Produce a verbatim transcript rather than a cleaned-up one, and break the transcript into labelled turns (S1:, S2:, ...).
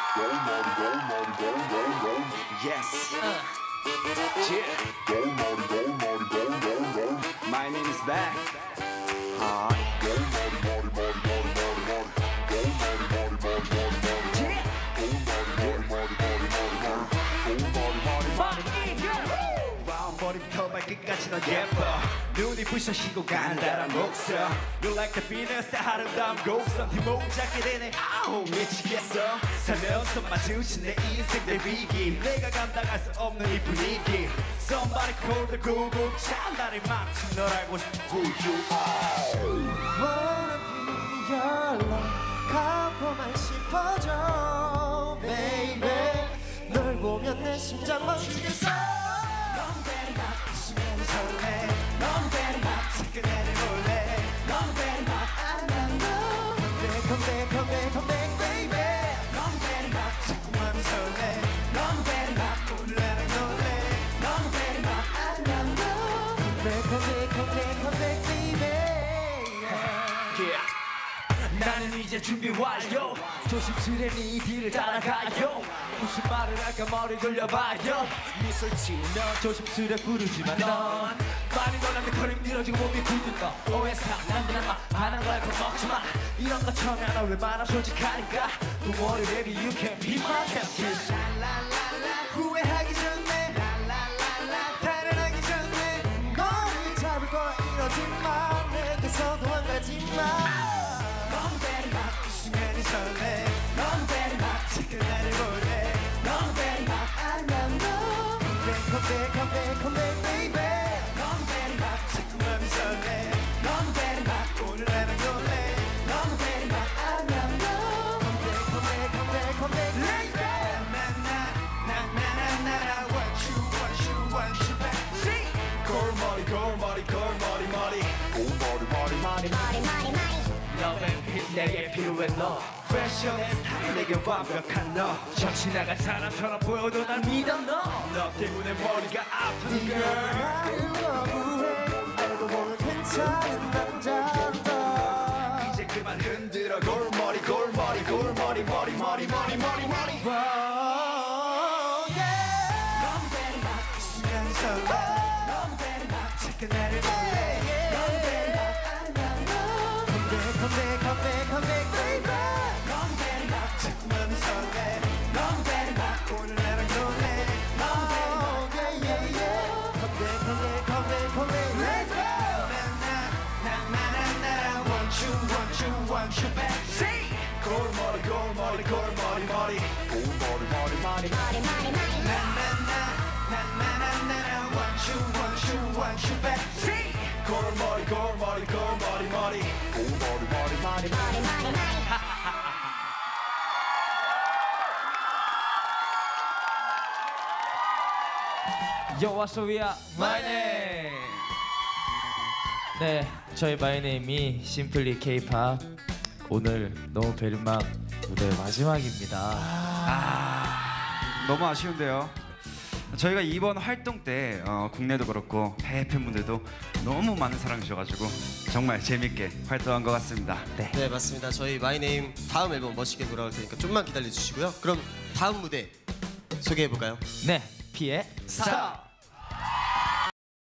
S1: Yes. Uh. Yeah. My name is back. Uh. 머리부터 발끝까지 넌 예뻐 눈이 부셔지고 간다란 목소 You like the Venus 아름다운 곡선 뒷모작게 되네 아우 미치겠어 살면서 마주친 내 인생 내 위기 내가 감당할 수 없는 이 분위기 Somebody call the Google 찬날이 막힌 널 알고 싶어 Who you are
S2: Wanna be your love 갖고만 싶어져 Baby 널 보면 내 심장 멈추겠어
S1: 설레 너무 대리막 지끈해를 볼래 너무 대리막 I love you
S2: Come back, come back, come back, baby
S1: 너무 대리막 자꾸만 설레 너무 대리막 오늘 나랑 놀래 너무 대리막
S2: I love you Come back, come back, come back, come back, baby
S1: yeah. 나는 이제 준비 완료 조심스레 네 뒤를 따라가요 무슨 말을 할까 머리 돌려봐요 미소 지으며 조심스레 부르지만 넌 많이 놀라면 덜 힘들어지고 몸이 굳은 너 오해사 난들 아마 반한 거 알고 먹지마 이런 거 처음에 안 왜 말아 솔직하니까 Don't worry baby you can be my captain
S2: 라라라라 후회하기 전에 라라라라 달아나기 전에 너를 잡을 거야 이러지 마 내게서 도망가지 마
S1: 너무 대리막 이 순간이 설레 너무 대리막 지금 나를 볼래 너무 대리막
S2: I love you Come back, come back, come back, baby
S1: 너무 대리막 자꾸 맘이 설레 너무 대리막 오늘 나랑 놀래 너무 대리막
S2: I love you Come back, come back, come back, come back, baby
S1: 나나나나나나 want you want you want you back See 골머리 골머리 골머리 머리 골머리 머리 머리 머리 머리 머리 Love and peace 내게 필요해 너 패션의 스타일 내게 완벽한 너 정신 나간 사람처럼 보여도 날 믿어 너 너 때문에 머리가 아픈 girl
S2: 너무해 알고 보면 괜찮은 남자다
S1: 이제 그만 흔들어 골머리 골머리 골머리 머리 머리 머리 머리 머리 너무 대리막 이 순간 설레 너무 대리막 잠깐 나를 볼래 너무 대리막 I love you
S2: Come back, come back, come back, baby
S1: 너무 대리막 자꾸 맘이 설레 너무 대리막 오늘 나랑 놀래 너무 대리막
S2: yeah, yeah, yeah Come back, come back, come back, come back, let's go
S1: 나나나나나 want you want you want you back See 골머리 골머리 골머리 머리 골머리 머리 머리 머리 머리 머리 나나나 나나나나 want you want you want you back See 골머리 골머리 골머리 머리 골머리 머리 머리 머리 머리 머리
S3: Yo, what's up, we are My Name. 네, 저희 My Name이 심플리 K-팝 오늘 너무 베리막 무대 마지막입니다.
S4: 아, 너무 아쉬운데요. 저희가 이번 활동 때 어, 국내도 그렇고 해외 팬분들도 너무 많은 사랑 주셔가지고 정말 재밌게 활동한 것 같습니다.
S5: 네. 네, 맞습니다. 저희 마이네임 다음 앨범 멋있게 돌아올 테니까 좀만 기다려 주시고요. 그럼 다음 무대 소개해 볼까요?
S3: 네, 피의 스타.